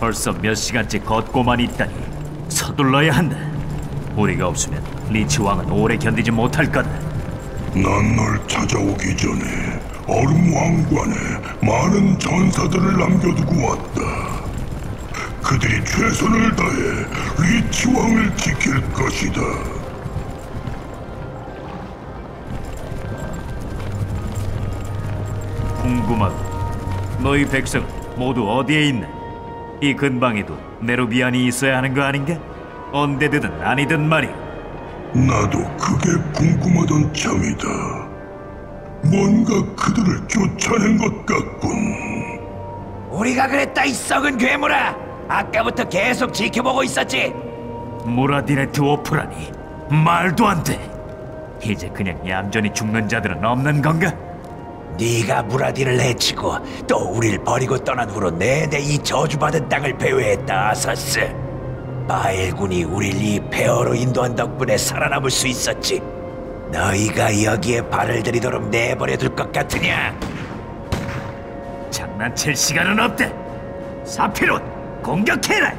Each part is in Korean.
벌써 몇 시간째 걷고만 있다니. 서둘러야 한다. 우리가 없으면 리치 왕은 오래 견디지 못할 거다. 난 널 찾아오기 전에 얼음 왕관에 많은 전사들을 남겨두고 왔다. 그들이 최선을 다해 리치 왕을 지킬 것이다. 궁금하고. 너희 백성은 모두 어디에 있나? 이 근방에도 네루비안이 있어야 하는 거 아닌가? 언데드든 아니든 말이야. 나도 그게 궁금하던 참이다. 뭔가 그들을 쫓아낸 것 같군. 우리가 그랬다, 이 썩은 괴물아! 아까부터 계속 지켜보고 있었지. 무라디네트 오프라니. 말도 안 돼. 이제 그냥 얌전히 죽는 자들은 없는 건가? 네가 무라디를 해치고 또 우릴 버리고 떠난 후로 내내 이 저주받은 땅을 배회했다, 아서스. 바엘군이 우릴 이 폐허로 인도한 덕분에 살아남을 수 있었지. 너희가 여기에 발을 들이도록 내버려둘 것 같으냐? 장난칠 시간은 없다. 사피롯, 공격해라!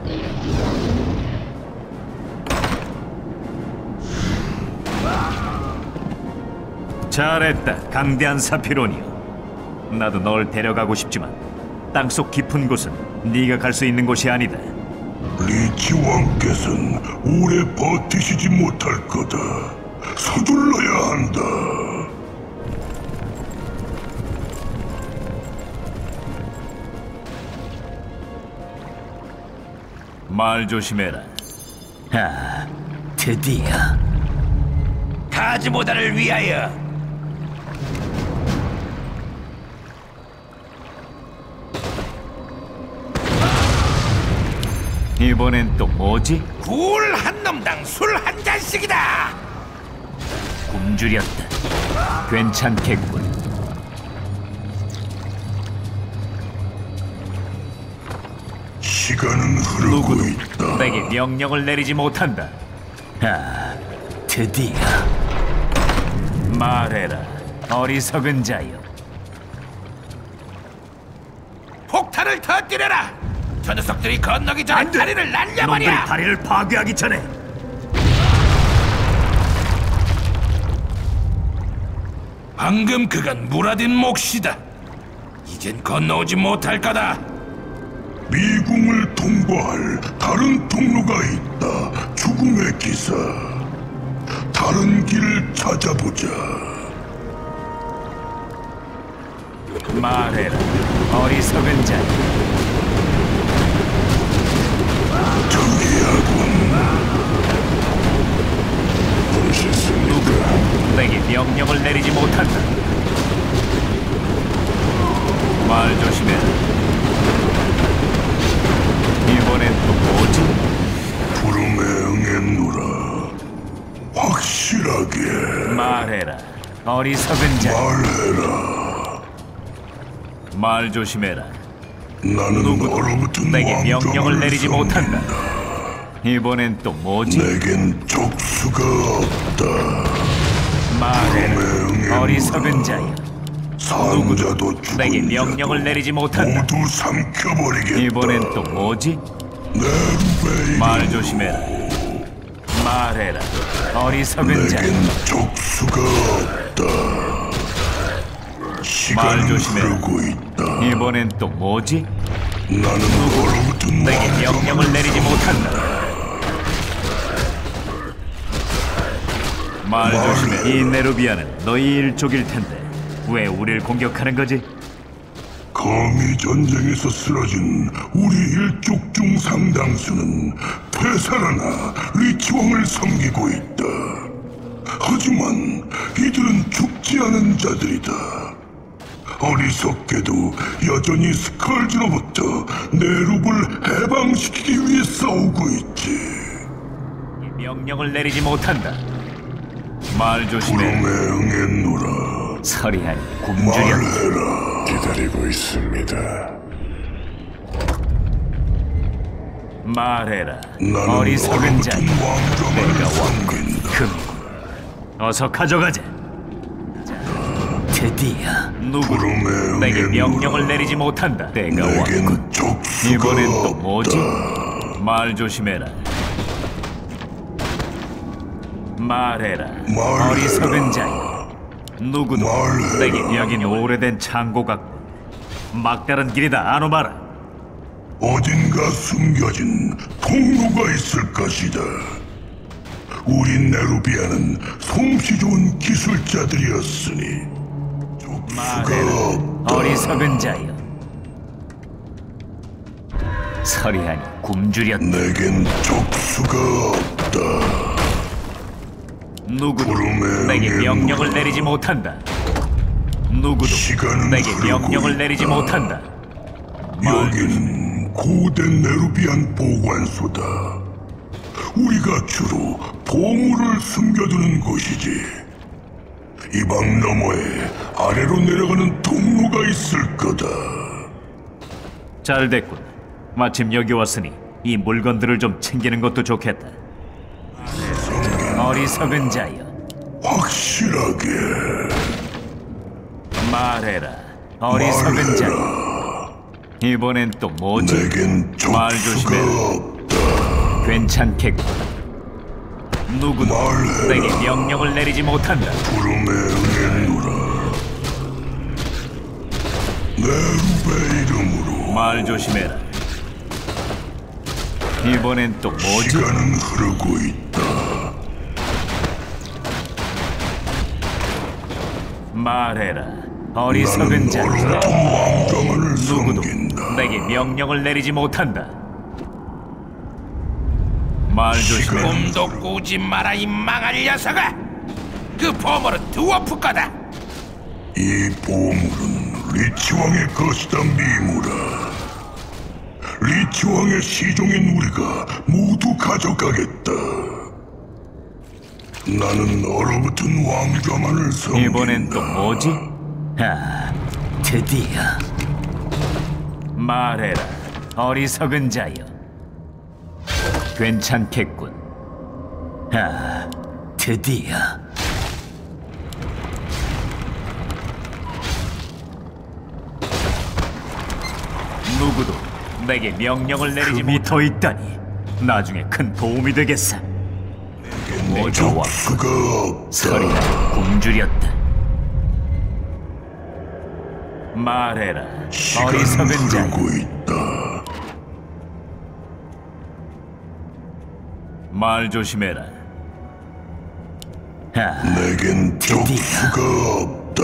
잘했다, 강대한 사피론이여. 나도 널 데려가고 싶지만 땅속 깊은 곳은 네가 갈 수 있는 곳이 아니다. 리치 왕께서는 오래 버티시지 못할 거다. 서둘러야 한다. 말 조심해라. 아, 드디어. 가즈모다를 위하여. 이번엔 또 뭐지? 굴 한 놈당 술 한 잔씩이다. 굶주렸다. 괜찮겠군. 시간은 흐르고 누구도 있다. 내게 명령을 내리지 못한다. 아, 드디어. 말해라, 어리석은 자여. 폭탄을 터뜨려라. 저 녀석들이 건너기 전에 안 돼! 다리를 놈들이 날려버려. 다리를 파괴하기 전에. 방금 그건 무라딘 몫이다. 이젠 건너오지 못할 거다. 미궁을 통과할 다른 통로가 있다. 죽음의 기사. 다른 길을 찾아보자. 말해라, 어리석은 자. 저기야군. 누구도 내게 명령을 내리지 못한다. 말 조심해라. 이번엔 또 뭐지? 부름에 응했노라. 확실하게 말해라, 어리석은 자. 말해라. 말 조심해라. 나는 누구도 얼어붙은 내게 명령을 왕정을 내리지 못한다. 섬긴다. 이번엔 또 뭐지? 내겐 족수가 없다. 말해라, 부름에 어리석은 응했노라. 자여. 산자도 죽은 내게 자도 명령을 내리지 못한다. 모두 삼켜버리겠다. 이번엔 또 뭐지? 네루베이. 말 조심해라. 말해라, 어리석은 자. 내겐 족수가 없다. 말 시간은 조심해라. 흐르고 있다. 이번엔 또 뭐지? 나는 얼어붙은 내게 명령을 내리지 못한다. 말 조심해. 이 네루비아는 너희 일족일 텐데 왜 우릴 공격하는 거지? 거미 전쟁에서 쓰러진 우리 일족 중 상당수는 되살아나 리치 왕을 섬기고 있다. 하지만 이들은 죽지 않은 자들이다. 어리석게도 여전히 스컬지로부터 네룹을 해방시키기 위해 싸우고 있지. 명령을 내리지 못한다. 말 조심해. 부름에 응했노라. 서리하니 굶주렸다. 말해라. 기다리고 있습니다. 말해라, 나는 어리석은 자. 얼어붙은 왕정을 내가 섬긴다. 금이군. 어서 가져가자. 자, 드디어. 누구도 부름에 내게 응했노라. 명령을 내리지 못한다. 내가 내겐 왔군. 족수 이번엔 또 없다. 뭐지? 말 조심해라. 말해라. 말해라. 어리석은 자여. 누구도 말해라. 내게 여긴 오래된 창고 같고 막다른 길이다 아노마라. 어딘가 숨겨진 통로가 있을 것이다. 우리 네루비아는 솜씨 좋은 기술자들이었으니 족수가 말해라. 없다. 어리석은 자여. 서리하니 굶주렸다. 내겐 족수가 없다. 누구도 구름에 내게 응애 명령을 물어. 내리지 못한다. 누구도 시간은 내게 흐르고 명령을 있다. 내리지 못한다. 여긴 고된 네루비안 보관소다. 우리가 주로 보물을 숨겨두는 곳이지. 이 방 너머에 아래로 내려가는 통로가 있을 거다. 잘 됐군. 마침 여기 왔으니 이 물건들을 좀 챙기는 것도 좋겠다. 어리석은 자여. 확실하게 말해라. 어리석은 자여. 이번엔 또 뭐지? 내겐 말 족수가 조심해라. 없다. 괜찮겠군. 누구도 말해라. 내게 명령을 내리지 못한다. 부름에 응했노라. 네루베 이름으로 말 조심해라. 이번엔 또 뭐지? 시간은 흐르고 있다. 말해라. 어리석은 자여. 얼어붙은 왕좌만을 누구도 섬긴다. 내게 명령을 내리지 못한다. 말 조심해. 꿈도 꾸지 마라 이 망할 녀석아! 그 보물은 드워프 거다! 이 보물은 리치왕의 것이다 미무라. 리치왕의 시종인 우리가 모두 가져가겠다. 나는 얼어붙은 왕좌만을 섬긴다. 이번엔 또 뭐지? 아, 드디어. 말해라. 어리석은 자여. 괜찮겠군. 아, 드디어. 누구도 내게 명령을 내리지 못하 있다니 나중에 큰 도움이 되겠어. 모조와 족수가 없다. 서리나 굶주렸다. 말해라. 시간은 어리석은 자여. 흐르고 있다. 말 조심해라. 아, 내겐 드디어. 족수가 없다.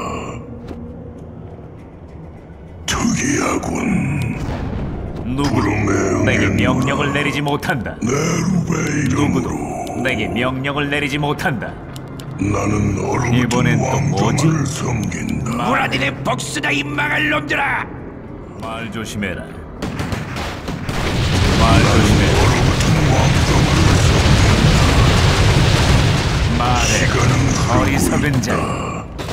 특이하군. 누구도 구름에 내게 응했노라. 명령을 내리지 못한다. 네루베 누구도 이름으로 내게 명령을 내리지 못한다. 나는 얼어붙은 이번엔 또 뭐지? 왕좌만을 섬긴다. 무라딘의 복수다 이 망할 놈들아! 말 조심해라. 말 조심해라. 얼어붙은 왕좌만을 말해. 시간은 어리석은 자.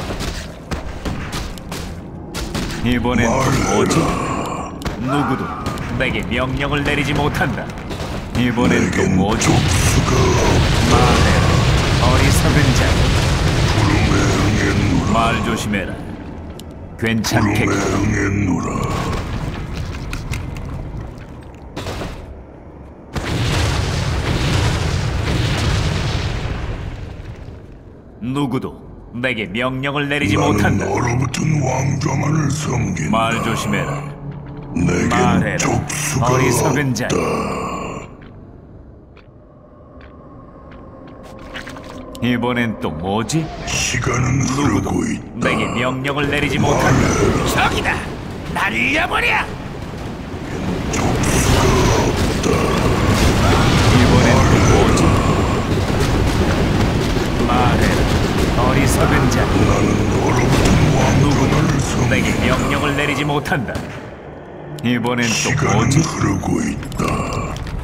이번엔 또 뭐지? 누구도 내게 명령을 내리지 못한다. 이번엔 또 내겐 뭐지? 족수가 말해라. 어리석은 자. 부름에 응했노라. 말 조심해라. 부름에 괜찮겠군. 응했노라. 누구도 내게 명령을 내리지 나는 못한다. 얼어붙은 왕좌만을 섬긴다. 말 조심해라. 내겐 말해라. 족수가 어리석은 자. 없다. 이번엔 또 뭐지? 시간은 흐르고 있다. 내게 명령을 내리지 못한다. 저기다! 날려버려! 이번엔 또 뭐지? 말해라. 어리석은 자. 나는 얼어붙은 왕좌만을 섬긴다. 내게 명령을 내리지 못한다. 이번엔 또 시간은 뭐지? 흐르고 있다.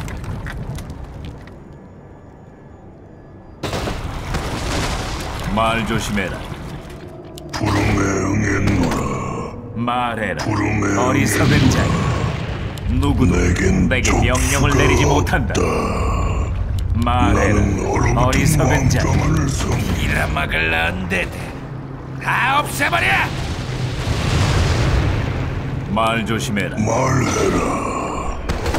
말 조심해라. 부름에 응했노라. 말해라. 부름에 어리석은 자. 누구도 내겐 내게 명령을 족수가 내리지 못한다. 나는 말해라. 얼어붙은 어리석은 자. 왕좌만을 섬긴다. 이라막을 안 되대! 다 없애버려! 이번엔 또 뭐지? 누구도 내게 명령을 내리지 못한다. 이번엔 또 뭐지? 말해라. 어리석은 자. 누구도 내게 명령을 내리지 못한다. 말해라. 어리석은 자. 다 없애버려! 말 조심해라. 말해라.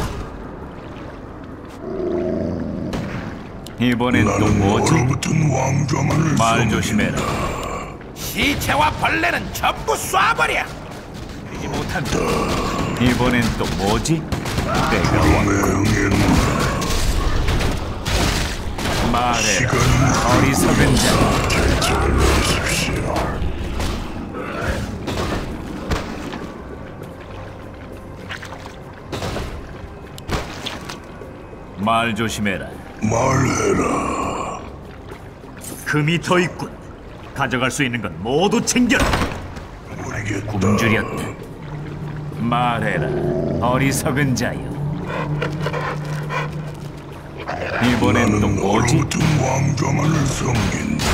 이번엔 또 나는 뭐지? 얼어붙은 왕좌만을 말 조심해라. 시체와 벌레는 전부 쏴버려. 되지 못한다. 이번엔 또 뭐지? 내가 명예는 말해라. 시간은 어리석은 자. 결정을 내리십시오. 말 조심해라. 말해라. 금이 더 있군. 가져갈 수 있는 건 모두 챙겨라. 모르겠다. 굶주렸다. 말해라. 어리석은 자여. 이번엔 또 나는 뭐지? 얼어붙은 왕좌만을 섬긴다.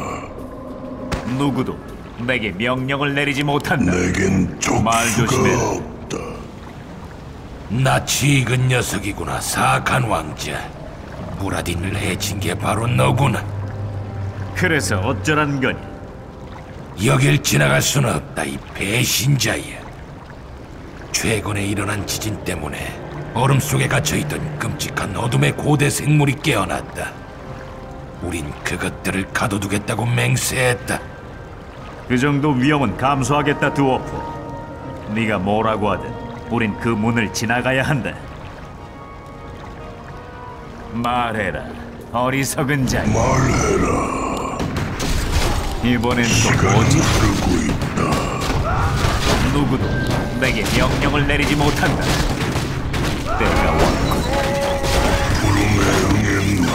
누구도 내게 명령을 내리지 못한다. 내겐 말 족수가 조심해라. 없다. 나 지근 녀석이구나. 사악한 왕자. 무라딘을 해친 게 바로 너구나. 그래서 어쩌란 거니? 여길 지나갈 수는 없다. 이 배신자야. 최근에 일어난 지진 때문에 얼음 속에 갇혀있던 끔찍한 어둠의 고대 생물이 깨어났다. 우린 그것들을 가둬두겠다고 맹세했다. 그 정도 위험은 감수하겠다, 드워프. 네가 뭐라고 하든 우린 그 문을 지나가야 한다. 말해라, 어리석은 자. 말해라. 이번엔 또 시간은 뭐지? 흐르고 있다. 누구도 내게 명령을 내리지 못한다. 때가 왔고. 부름의 응애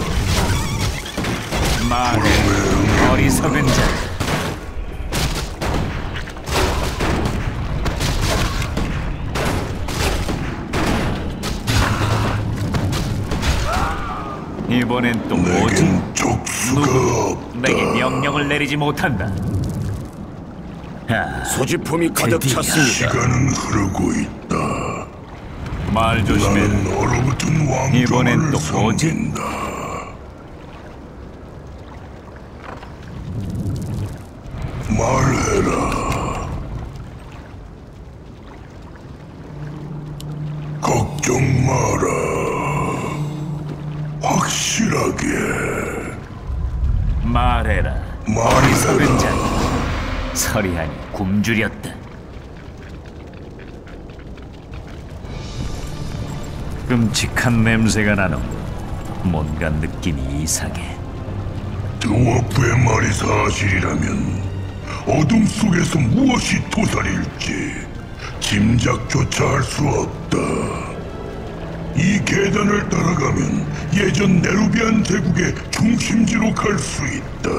말해라, 어리석은 자. 이번엔 또 뭐지? 내겐 족수가 누구도 없다. 내게 명령을 내리지 못한다. 소지품이 가득 드디어. 찼습니다. 시간은 흐르고 있다. 말 조심해라. 나는 얼어붙은 이번엔 왕좌만을 또 뭐지? 섬긴다. 말해라. 걱정 마라. 확실하게 말해라. 어리석은 자. 서리하니 굶주렸다. 끔찍한 냄새가 나는 뭔가 느낌이 이상해. 드워프의 말이 사실이라면 어둠 속에서 무엇이 도살일지 짐작조차 할 수 없다. 이 계단을 따라가면 예전 네루비안 제국의 중심지로 갈 수 있다.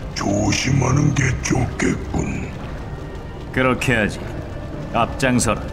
조심하는 게 좋겠군. 그렇게 하지. 앞장서라.